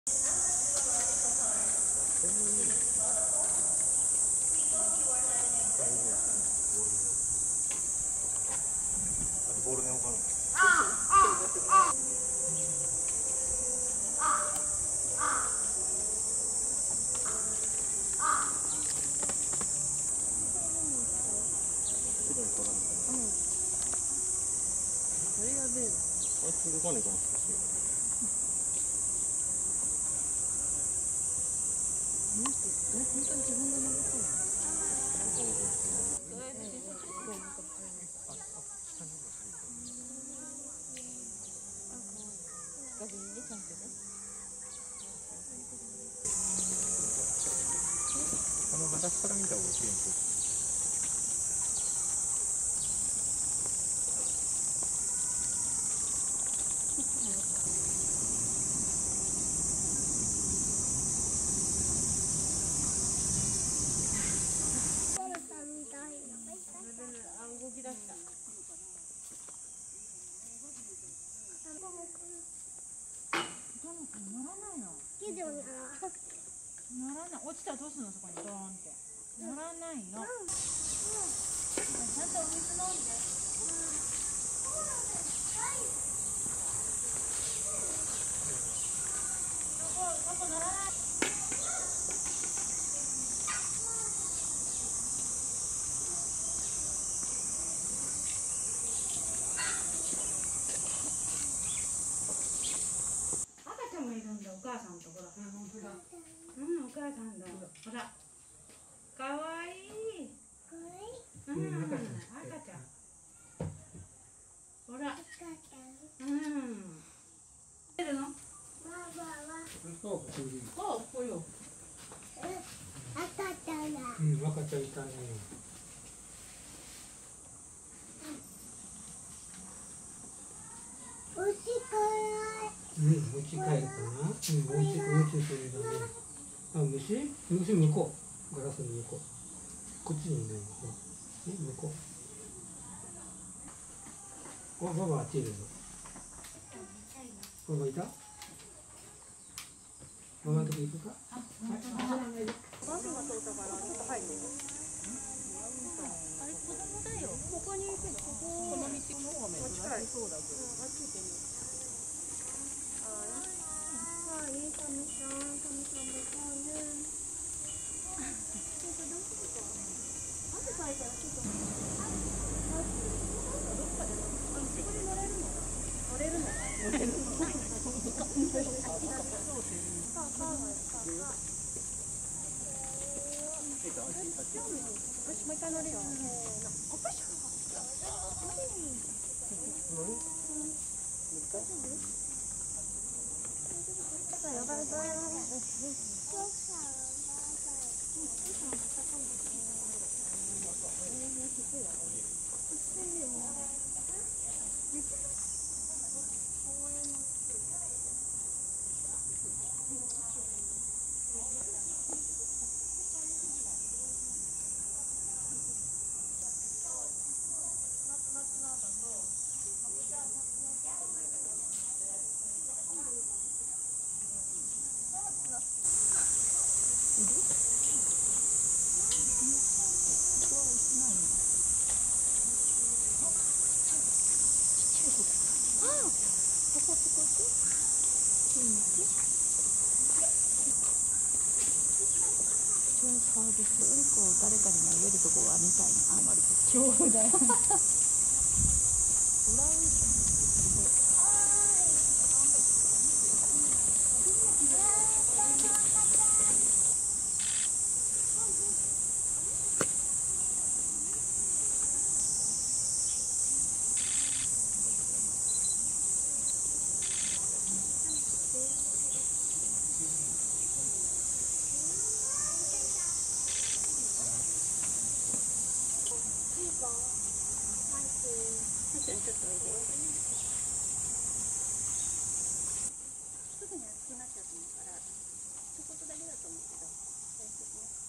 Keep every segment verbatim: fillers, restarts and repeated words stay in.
ボールで置かない。 それがベース。 あれ続かねえかもしれない。 この人、え、本当に自分が登ったの？とりあえず小さくしてこう向かって。あ、あ、下にもする。あ、可愛い。画面にね、ちゃんとね。 あの形から見た方が綺麗に撮る。 動き出した。乗らないの。乗らない。落ちたらどうするの、そこにドーンって。乗らないの。ちゃんとお水飲んで。そこ、そこ乗らない。赤ちゃんもいるんだ、お母さんところ。うん、本当だ。うん、お母さんだ。ほら。かわいい。かわいい。うん、赤ちゃん。ほら。うん。出るの？ そう、ここに。 あ、ここよ。 赤ちゃんだ。うん、赤ちゃんいたね。お家帰る。うん、お家帰るかな。うん、お家、お家それだね。あ、虫？虫向こう。ガラスの向こう。こっちにいないの。え、向こう。あ、ババあっちいるの。ババいた？ママのとこ行くか？あ、本当だ。バスが通ったからちょっと入ってる。 あれ子供だよ。 ここに行くの？ここ。 この道の方が珍しそうだけど。 あっち行ってみよう。はい、神さん、神さんもそうね。ちょっとどうするか。汗かいたらちょっと。あ、どっかで。あ、ここで乗れるの？乗れるの？乗れるの？さあ、さあ、よし、もう一回乗るよ。せーの。おっぱしょ。乗る？大丈夫？バイバイバイ。サービスうんこを誰かに投げるとこがみたいなあまり超だよ。ちょっとおいで。すぐに熱くなっちゃうと思うから、一言だけだと思うけど、大丈夫ね。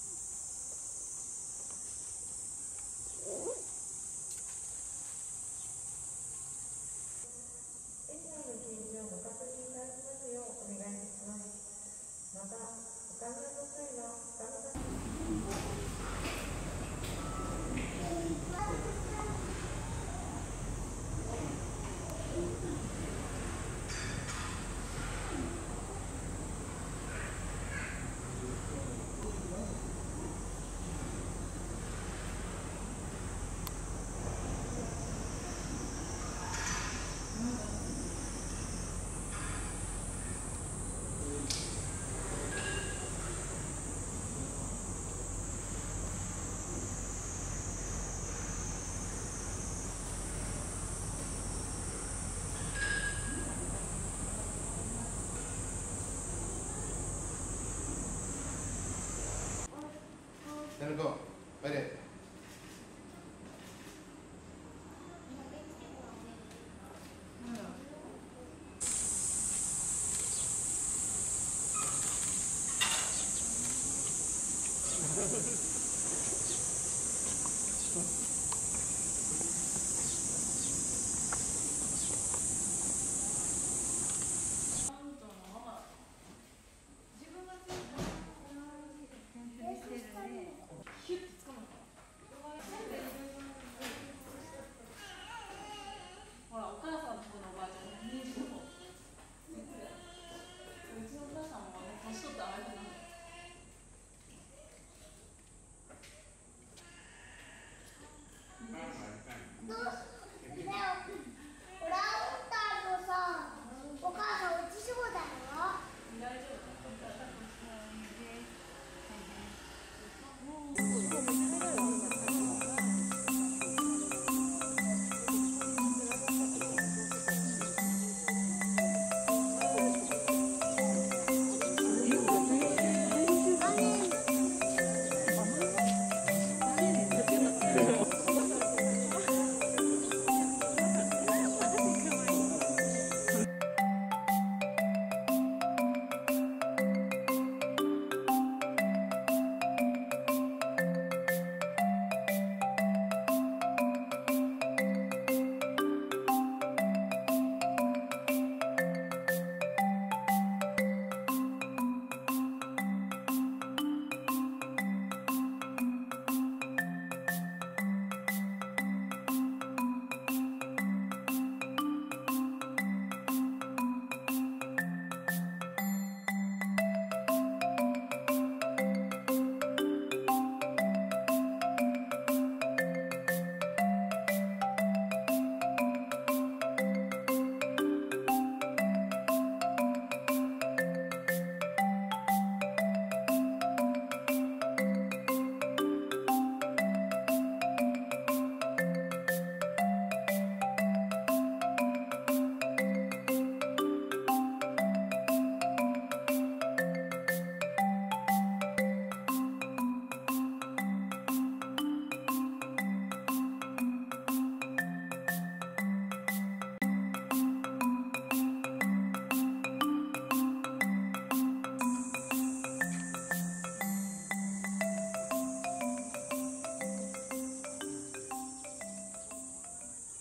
エリアの記事をご確認いただきますようお願いします。 セル君おいで。 ほら、お母さんとこのおばあちゃん、うちのお母さんもね、年取ったらあれ